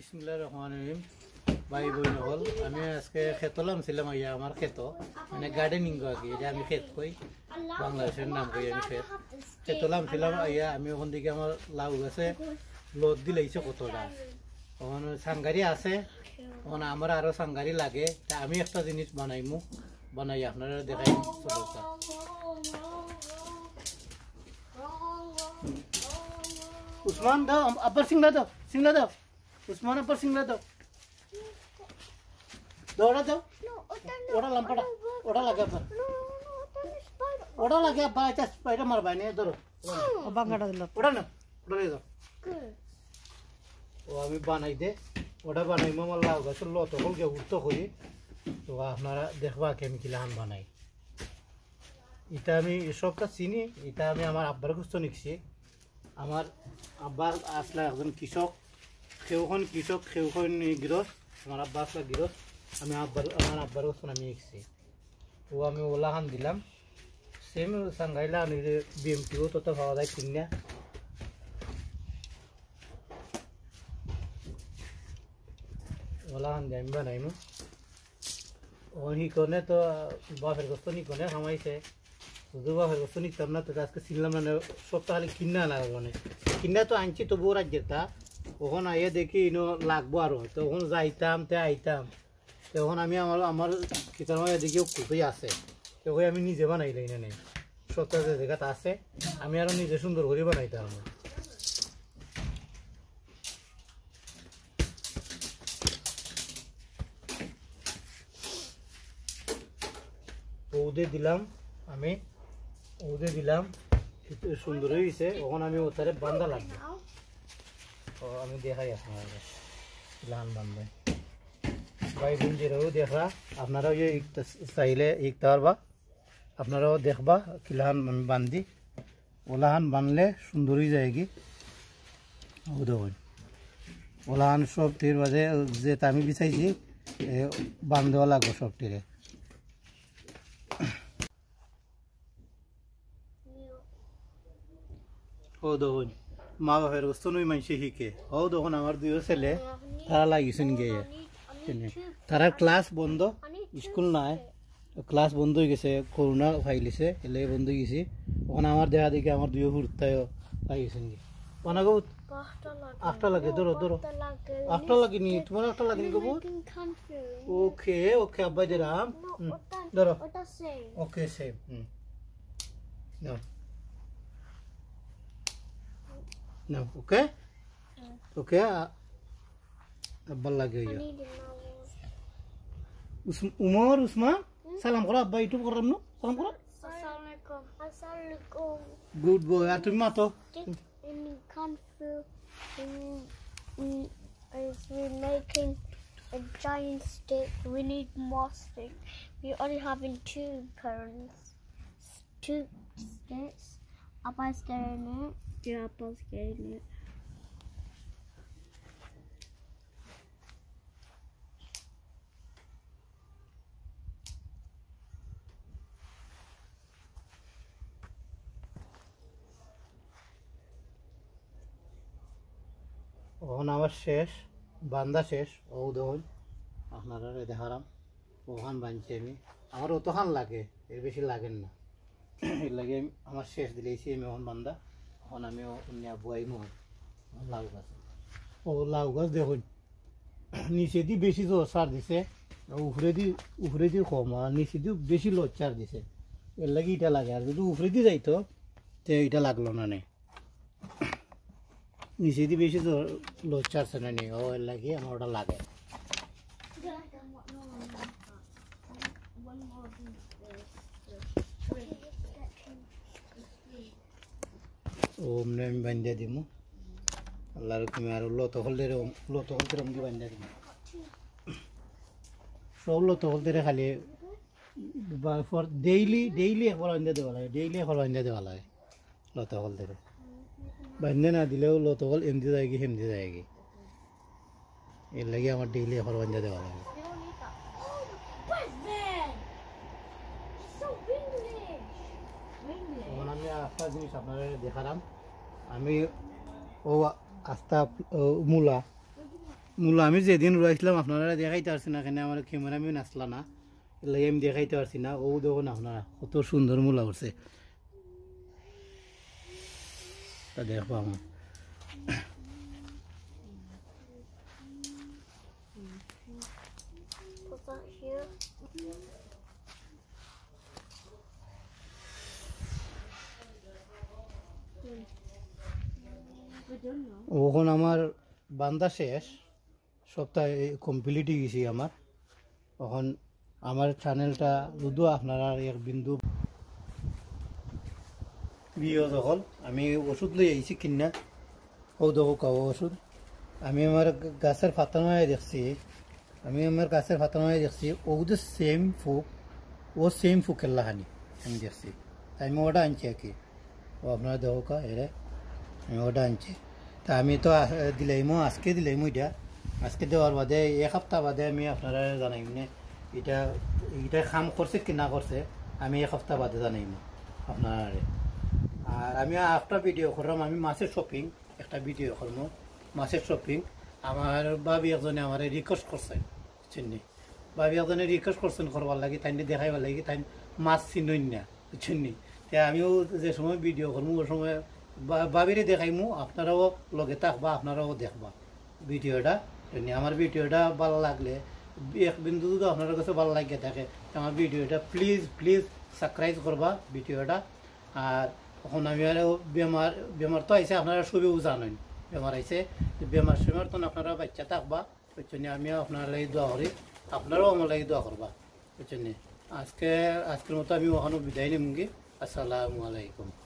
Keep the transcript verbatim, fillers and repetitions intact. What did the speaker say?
বিসমিল্লাহির রহমানির রহিম ভাই বোন হল আমি আজকে খেতলাম ছিলাম আইয়া আমার খেত মানে গার্ডেনিং করি এটা আমি খেত কই বাংলাদেশের নাম কই আমি খেত খেতলাম ছিলাম আইয়া আমি ওখান থেকে আমার লাউ গাছে লোদ দিলাইছে কতটা ওখানে সাংগারি আছে ওখানে আমার আরো সাংগারি লাগে তা আমি একটা জিনিস বানাইমু বানাই আপনারা দেখাই চলুকা উসমান দাও আবার সিংলা দাও সিংলা দাও উসমান আবার সিংলা দাও দৌড়া দাও ওটা লাম্পাটা ওটা লাগে আবার ওটা লাগে আবার এটা স্পাইডার মারবাই না ধরো ও বাঙ্গাটা দিল ওটা না ওটা দিয়ে দাও ও আমি বানাই দে ওটা বানাই মামা লাউ গাছের লত হলকে উঠতে করি তো আপনারা দেখবা কেমন কিলান বানাই এটা আমি সবটা চিনি এটা আমি আমার আব্বার কাছ থেকে নিছি আমার আব্বার আসলে একজন কৃষক সেওখন কৃষক সেওখন গৃহস্থ আমার আব্বা আসলে গৃহস্থ আমি আব্বার আমার আব্বার কাছ থেকে আমি নিছি ও আমি ওলাখান দিলাম সেম সাংগাইলা আমি বিএমটিও তো তো পাওয়া যায় কিনা ওলাখান দিয়ে আমি বানাইমু ও নিকনে তো বাপের কাছ থেকে নিকনে খামাইছে শুধু বাপের কাছ থেকে নিতাম না তো আজকে চিনলাম না সপ্তাহ খালি কিনা লাগবে মানে কিনা তো আনছি তবুও রাজ্যেরটা ওখানে আইয়া দেখি ইনো লাগবো আরো তো ওখানে যাইতাম তে আইতাম তখন আমি আমার আমার কিতার মাঝে দেখি কুকুই আছে তখন আমি নিজে বানাইলাই না নেই সপ্তাহ যে জায়গাটা আছে আমি আরো নিজে সুন্দর করে বানাইতাম ওদে দিলাম আমি ওদে দিলাম সুন্দর হয়েছে ওখানে আমি ওটারে বান্ধা লাগবে ও আমি দেখাই আপনারা লান বান্ধে ভাই বোনদেরও দেখা আপনারাও এই চাইলে ইকতে পারবা আপনারাও দেখবা কিলাহান আমি বান্ধি ওলাহান বানলে সুন্দর হয়ে যায় কি ও দেখুন ওলাহান সব টির বাজে যে আমি বিচাইছি বান্ধেও লাগবো সব টিরে ও দেখুন মা বাপের বস্তু নই মানুষে শিখে ও দেখুন আমার দুই ছেলে তারা লাগিয়েছেন গিয়ে তারা ক্লাস বন্ধ স্কুল নাই ক্লাস বন্ধ হয়ে গেছে করোনা ফাইলিছে এলে বন্ধ হয়ে গেছি ওখানে আমার দেখা দেখি আমার দুই হুরতায়ও লাগিয়েছেন গিয়ে অনেক আটটা লাগে ধরো ধরো আটটা লাগেনি তোমার আটটা লাগেনি কবু ওকে ওকে আব্বাই দিলাম ধরো okay same hmm No, okay? Okay. Abbal lagi ya. Umar, Usman, salam kora abba itu koram no? Salam kora? Assalamualaikum. Assalamualaikum. Good boy. Atu mato. Ini kung fu. We're making a giant stick. We need more stick. We're only having two parents. Two sticks. Abba's getting it. Yeah, Abba's getting it. ওখান আমার শেষ বান্দা শেষ ও দেখুন আপনারা দেখালাম ওখান বানছি আমি আমার অতখান লাগে এর বেশি লাগেন না এর লাগে আমার শেষ দিলেছি আমি ওখান বান্দা এখন আমি অন্য বুয়াই মো লাউ গাছ ও লাউ গাছ দেখুন নিচে দি বেশি তো সার দিছে উপরে দি উপরে দি কম আর নিচে দি বেশি লোদ চার দিছে এর লাগে এটা লাগে আর যদি উপরে দি যাইতো তো এটা লাগলো না নেই নিচে দি বেশি তো লোদ চারছে না নেই ও এর লাগে আমার ওটা লাগে ওমনে আমি বান্ধা দিম আল্লাহর তুমি আর লত হলদে লত হলদে রঙ দিয়ে বান্ধা দিম সব লত হলদে খালি ফর ডেইলি ডেইলি একবার বান্ধা দেওয়া লাগে ডেইলি একবার বান্ধা দেওয়া লাগে লত হলদে বান্ধে না দিলেও লত হল এমদি যায় কি হেমদি যায় কি এর লাগে আমার ডেইলি একবার বান্ধা দেওয়া লাগে আমি আস্তা জিনিস আপনারা দেখালাম আমি ও আস্তা মূলা মূলা আমি যেদিন রয়েছিলাম আপনারা দেখাইতে পারছি না, এখানে আমার ক্যামেরাম্যান আসলা না, এলে আমি দেখাইতে পারছি না। ও দেখুন আপনারা কত সুন্দর মূলা উঠছে, তা দেখবো আমার Put that here. ওখন আমার বান্দা শেষ, সপ্তাহে কমপ্লিট হয়ে গেছি আমার। এখন আমার চ্যানেলটা যদিও আপনারা এক বিন্দু বিয়ে যখন আমি ওষুধ লই আইছি কিনা, ও দেখো কাও ওষুধ আমি আমার গাছের ফাতানোয় দেখছি, আমি আমার গাছের ফাতানোয় দেখছি ও যে সেম ফুক, ও সেম ফুকের লাহানি আমি দেখছি, তাই আমি ওটা আনছি আর কি। ও আপনারা দেখো কা এরে আমি ওটা আনছি। তা আমি তো দিলাইমো, আজকে দিলাইমো, এটা আজকে দেওয়ার বাদে এক সপ্তাহ বাদে আমি আপনারা জানাইম না এটা এটা কাম করছে কি না করছে, আমি এক সপ্তাহ বাদে জানাইম আপনারা। আর আমি একটা ভিডিও করলাম, আমি মাছের শপিং একটা ভিডিও করবো, মাছের শপিং। আমার বাবি একজনে আমার রিকোয়েস্ট করছে, বুঝছেন, বাবি একজনে রিকোয়েস্ট করছেন করবার লাগে, তাই দেখাইবার লাগে, তাই মাছ চিনই না, বুঝছেন। তাই আমিও যে সময় ভিডিও করবো ওই সময় বাবিরে দেখাইমু, আপনারাও লগে থাকবা, আপনারাও দেখবা ভিডিওটা। আমার ভিডিওটা ভালো লাগলে এক বিন্দু যদি আপনার কাছে ভালো লাগে থাকে, আমার ভিডিওটা প্লিজ প্লিজ সাবস্ক্রাইব করবা ভিডিওটা। আর এখন আমি আরও বেমার বেমার তো আইসে, আপনারা সবেও জানেন বেমার আইসে, বেমার সেমার তো আপনারা বাচ্চা থাকবা, বুঝছেন। আমিও আপনার লাগে দোয়া করি, আপনারাও আমার লাগে দোয়া করবা, বুঝছেন। আজকে আজকের মতো আমি ওখানে বিদায় নিমগি। আসসালামু আলাইকুম।